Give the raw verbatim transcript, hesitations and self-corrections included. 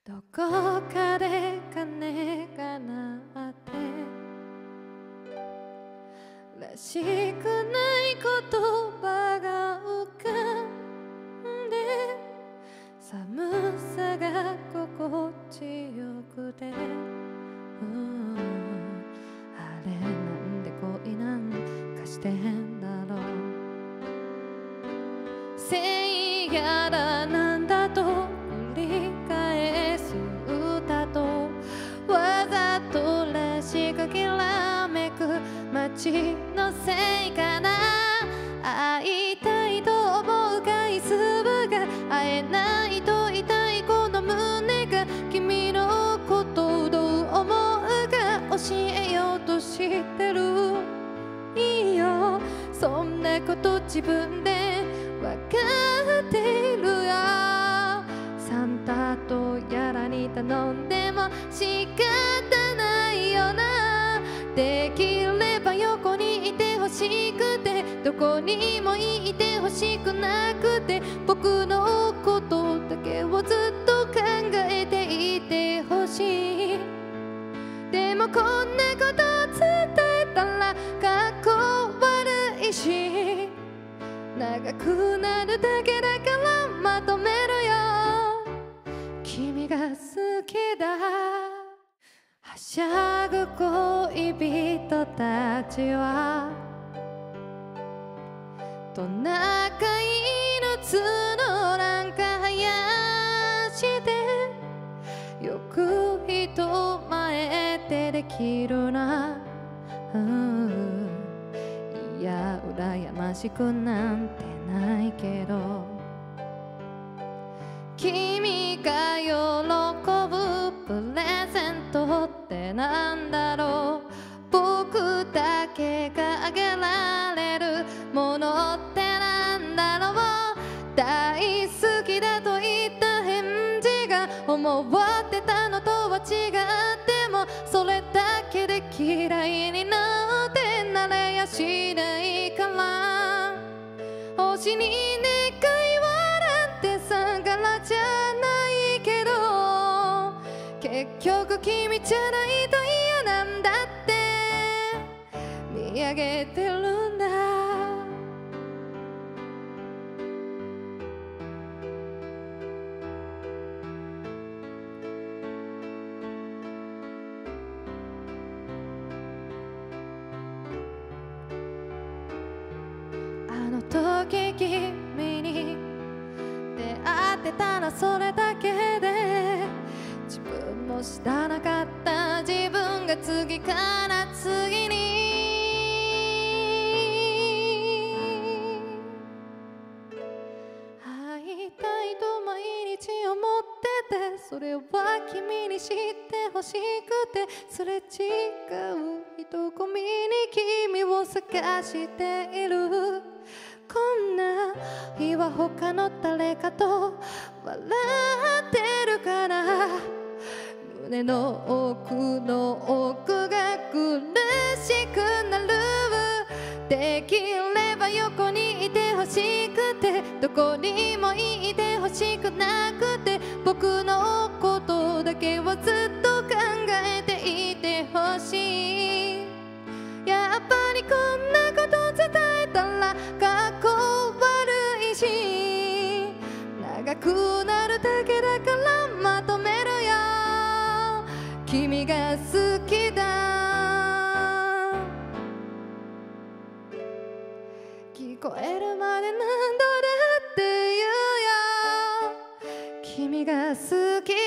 どこかで鐘が鳴ってらしくない言葉が浮かんで寒さが心地よくて、うん、あれなんで恋なんかしてんだろう。せいやだなんだと繰り返す歌とわざとらしくきらめく街のせいかな。会いたいと思う回数が会えないと痛いこの胸が君のことをどう思うか教えようとしてる。いいよそんなこと自分でわかってるよ。サンタとやらに頼んでも仕方ないよな。できれば横にいてほしくてどこにもいてほしくなくて僕のことだけをずっと考えていてほしい。でもこんなこと伝えたらかっこ悪いし長くなるだけだからまとめるよ。君が好きだはしゃぐ恋人たちはトナカイの角なんか生やしてよく人前でできるな、うん、いや羨ましくなんてないけど君が喜ぶプレゼントってなんだろう。僕だけがあげられるものってなんだろう。大好きだと言った返事が思ってたのとは違ってもそれだけで嫌いになってなれやしないから星に願いはなんてさからじゃないけど結局君じゃないと嫌なんだって見上げてるんだ。あの時君に出会ってたらそれだけで自分も知らなかった自分が次から次に会いたいと毎日思っててそれは君に知ってほしくてすれ違う人混みに君を探している。こんな日は他の誰かと笑ってるから胸の奥の奥が苦しくなる。できれば横にいてほしくてどこにもいてほしくなくて僕のことだけをずっと考えていてほしい。やっぱりこんなこと伝えたらかっこ悪いし長くなるだけだからまとめるよ。君が好きだ聞こえるまで何度だって言うよ。君が好き